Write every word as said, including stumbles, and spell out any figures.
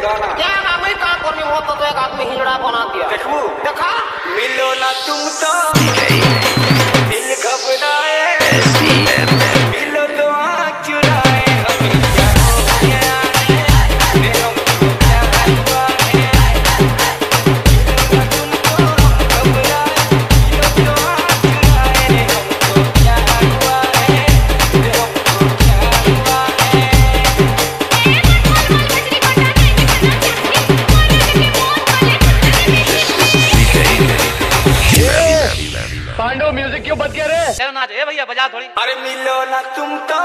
गाना क्या आदमी का कोनी हो तो एक आदमी हिजड़ा बना दिया। देखू देखा मिलो ना तुम तो दिल घबराए मिलो तो आँख चुराए हमें क्या हो गया है रे हमको क्या हुआ है मिलो ना तुम तो घबराए मिलो तो आँख चुराए रे हमको क्या हुआ है रे हमको क्या हुआ है। पांडव म्यूजिक क्यों बंद किया रे? चलो नाच ए भैया बजा थोड़ी। अरे मिलो ना तुम तो